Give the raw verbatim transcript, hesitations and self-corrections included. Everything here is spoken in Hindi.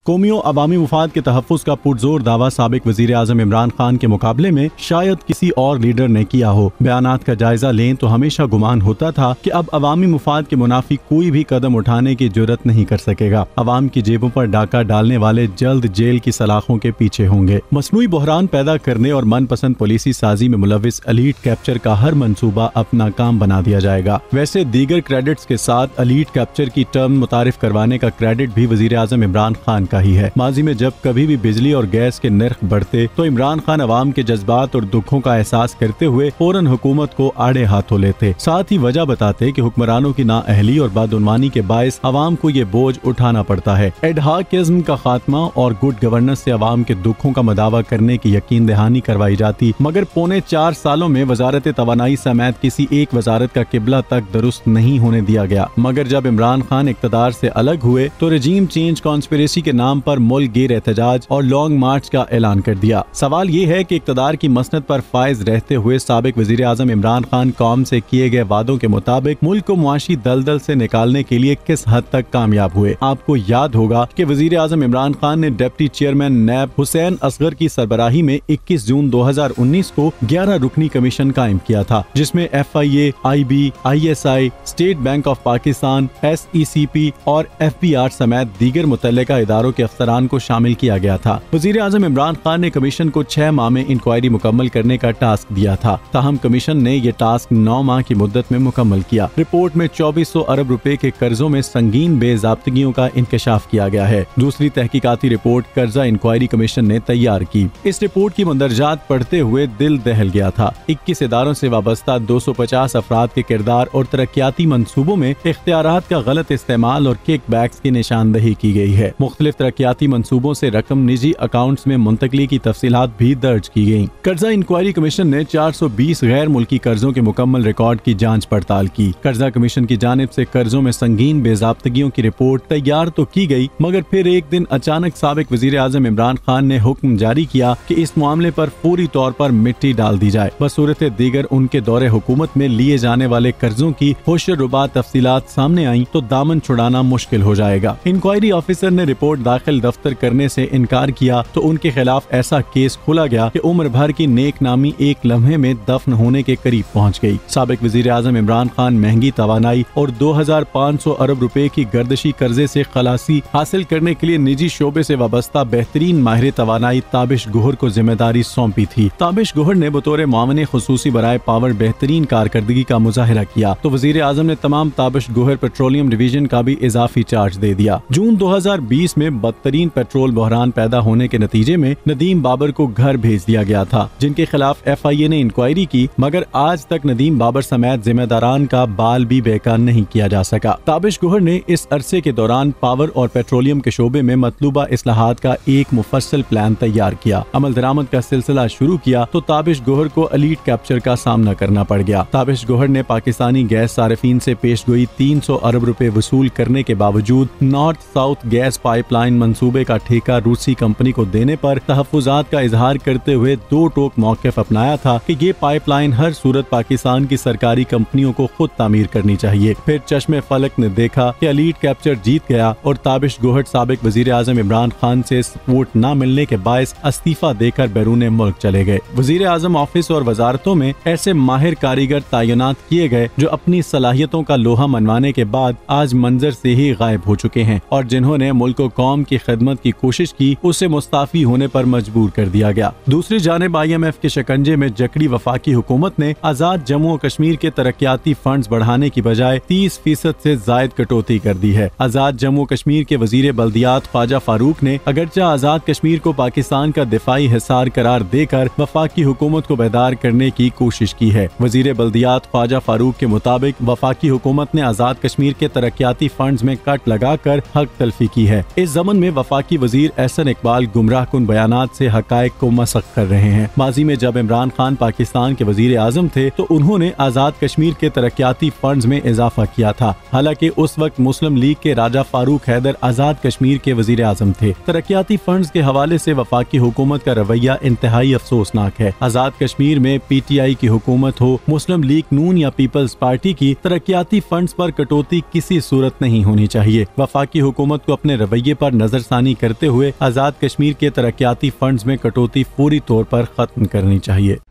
कौमियों अवामी मुफाद के तहफ़्फ़ुज़ का पुरज़ोर दावा साबिक वज़ीर आज़म इमरान खान के मुकाबले में शायद किसी और लीडर ने किया हो। बयानात का जायजा लें तो हमेशा गुमान होता था कि अब अवामी मुफाद के मुनाफी कोई भी कदम उठाने की जुर्रत नहीं कर सकेगा। अवाम की जेबों पर डाका डालने वाले जल्द जेल की सलाखों के पीछे होंगे। मसनूई बहरान पैदा करने और मनपसंद पॉलिसी साजी में मुलविस एलीट कैप्चर का हर मंसूबा अपना काम बना दिया जाएगा। वैसे दीगर क्रेडिट्स के साथ एलीट कैप्चर की टर्म मुतारिफ करवाने का क्रेडिट भी वज़ीर आज़म इमरान खान का ही है। माजी में जब कभी भी बिजली और गैस के नर्ख बढ़ते तो इमरान खान अवाम के जज्बात और दुखों का एहसास करते हुए फौरन हुकूमत को आड़े हाथों लेते, साथ ही वजह बताते कि हुक्मरानों की नाअहली और बदउनवानी के बायस अवाम को ये बोझ उठाना पड़ता है। एडहाकिज्म का खात्मा और गुड गवर्नेंस से अवाम के दुखों का मदावा करने की यकीन दहानी करवाई जाती, मगर पौने चार सालों में वजारत तवानाई समेत किसी एक वजारत का किबला तक दुरुस्त नहीं होने दिया गया। मगर जब इमरान खान इक़्तिदार से अलग हुए तो रजीम चेंज कॉन्स्पिरेसी के नाम पर मुल्क गिर एहतजाज और लॉन्ग मार्च का ऐलान कर दिया। सवाल ये है कि इक़्तिदार की मसनद पर फायज रहते हुए साबिक वज़ीर आज़म इमरान खान कौम से किए गए वादों के मुताबिक मुल्क को मुआशी दलदल से निकालने के लिए किस हद तक कामयाब हुए। आपको याद होगा कि वज़ीर आज़म इमरान खान ने deputy chairman NAB Hussain Asghar की सरबराही में इक्कीस जून दो हजार उन्नीस को ग्यारह रुकनी कमीशन कायम किया था, जिसमें F I A, I B, I S I, State Bank of Pakistan, S E C P और एफ बी आर समेत दीगर मुतल्लिका इदारों के अफसरान को शामिल किया गया था। वज़ीर आज़म इमरान खान ने कमीशन को छह माह में इंक्वायरी मुकम्मल करने का टास्क दिया था, ताहम कमीशन ने ये टास्क नौ माह की मुद्दत में मुकम्मल किया। रिपोर्ट में चौबीस सौ अरब रुपए के कर्जों में संगीन बेज़ाब्तगियों का इंकशाफ किया गया है। दूसरी तहकीकाती रिपोर्ट कर्जा इंक्वायरी कमीशन ने तैयार की। इस रिपोर्ट की मंदरजात पढ़ते हुए दिल दहल गया था। इक्कीस इदारों से वाबस्ता दो सौ पचास अफराद के किरदार और तरक्याती मंसूबों में इख्तियारात का गलत इस्तेमाल और किक बैक्स की निशानदही की गई है। मुख्तलिफ तरक्याती मंसूबों से रकम निजी अकाउंट्स में मुंतकली की तफसीलात भी दर्ज की गयी। कर्जा इंक्वायरी कमीशन ने चार सौ बीस गैर मुल्की कर्जों के मुकम्मल रिकॉर्ड की जांच पड़ताल की। कर्जा कमीशन की जानिब से कर्जों में संगीन बेज़ाब्तगियों की रिपोर्ट तैयार तो की गई, मगर फिर एक दिन अचानक साबिक वज़ीर आज़म इमरान खान ने हुक्म जारी किया कि इस मामले पर फौरी तौर पर मिट्टी डाल दी जाए। बसूरत दीगर उनके दौरे हुकूमत में लिए जाने वाले कर्जों की होशरुबा तफसीलात सामने आई तो दामन छुड़ाना मुश्किल हो जाएगा। इंक्वायरी ऑफिसर ने रिपोर्ट दाखिल दफ्तर करने से इनकार किया तो उनके खिलाफ ऐसा केस खोला गया कि उम्र भर की नेक नामी एक लम्हे में दफन होने के करीब पहुंच गई। साबिक वज़ीर आज़म इमरान खान महंगी तवानाई और दो हजार पाँच सौ अरब रुपए की गर्दशी कर्जे से खलासी हासिल करने के लिए निजी शोबे से वाबस्ता बेहतरीन माहिर तवानाई ताबिश गोहर को जिम्मेदारी सौंपी थी। ताबिश गोहर ने बतौर मामने खुसूसी बराए पावर बेहतरीन कारकर्दगी का मुजाहिरा किया तो वज़ीर आज़म ने तमाम ताबिश गोहर पेट्रोलियम डिवीजन का भी इजाफी चार्ज दे दिया। जून दो हजार बीस में बदतरीन पेट्रोल बहरान पैदा होने के नतीजे में नदीम बाबर को घर भेज दिया गया था, जिनके खिलाफ एफ आई ए ने इंक्वायरी की, मगर आज तक नदीम बाबर समेत जिम्मेदारान का बाल भी बेकार नहीं किया जा सका। ताबिश गोहर ने इस अरसे के दौरान पावर और पेट्रोलियम के शोबे में मतलूबा इस्लाहात का एक मुफस्सल प्लान तैयार किया। अमल दरामद का सिलसिला शुरू किया तो ताबिश गोहर को एलीट कैप्चर का सामना करना पड़ गया। ताबिश गोहर ने पाकिस्तानी गैस सारिफीन से पेश गोई तीन सौ अरब रुपए वसूल करने के बावजूद नॉर्थ साउथ गैस पाइपलाइन मंसूबे का ठेका रूसी कंपनी को देने पर तहफ्फुजात का इजहार करते हुए दो टोक मौक़िफ़ अपनाया था कि ये पाइपलाइन हर सूरत पाकिस्तान की सरकारी कंपनियों को खुद तामीर करनी चाहिए। फिर चश्मे फलक ने देखा कि एलीट कैप्चर जीत गया और ताबिश गोहर साबिक वज़ीर आज़म इमरान खान से सपोर्ट न मिलने के बायस इस्तीफा देकर बैरून मुल्क चले गए। वज़ीर आज़म ऑफिस और वजारतों में ऐसे माहिर कारीगर तैनात किए गए जो अपनी सलाहियतों का लोहा मनवाने के बाद आज मंजर से ही गायब हो चुके हैं और जिन्होंने मुल्क कौम की खिदमत की कोशिश की उसे मुस्ताफी होने पर मजबूर कर दिया गया। दूसरी जानिब आई एम एफ के शिकंजे में जकड़ी वफाकी हुकूमत ने आजाद जम्मू और कश्मीर के तरक्याती फंड्स बढ़ाने की बजाय तीस फीसद से जायद कटौती कर दी है। आजाद जम्मू कश्मीर के वजीर बल्दियात ख्वाजा फारूक ने अगरचे आजाद कश्मीर को पाकिस्तान का दिफाई हिसार करार देकर वफाकी हुकूमत को बेदार करने की कोशिश की है। वजीर बल्दियात ख्वाजा फारूक के मुताबिक वफाकी हुकूमत ने आजाद कश्मीर के तरक्याती फंड्स में कट लगाकर हक तलफी की है। इस जमन में वफाकी वजीर एहसन इकबाल गुमराह कुन बयानात से हकायक को मसख कर रहे हैं। माजी में जब इमरान खान पाकिस्तान के वजीर आजम थे तो उन्होंने आजाद कश्मीर के तरक्याती फंड्स में इजाफा किया था, हालांकि उस वक्त मुस्लिम लीग के राजा फारूक हैदर आजाद कश्मीर के वजीर आजम थे। तरक्याती फंड्स के हवाले से वफाकी हुकूमत का रवैया इंतहाई अफसोसनाक है। आजाद कश्मीर में पी टी आई की हुकूमत हो, मुस्लिम लीग नून या पीपल्स पार्टी की, तरक्याती फंड्स पर कटौती किसी सूरत नहीं होनी चाहिए। वफाकी हुकूमत को अपने रवैये पर पर नजरसानी करते हुए आजाद कश्मीर के तरक्याती फंड्स में कटौती फौरी तौर पर खत्म करनी चाहिए।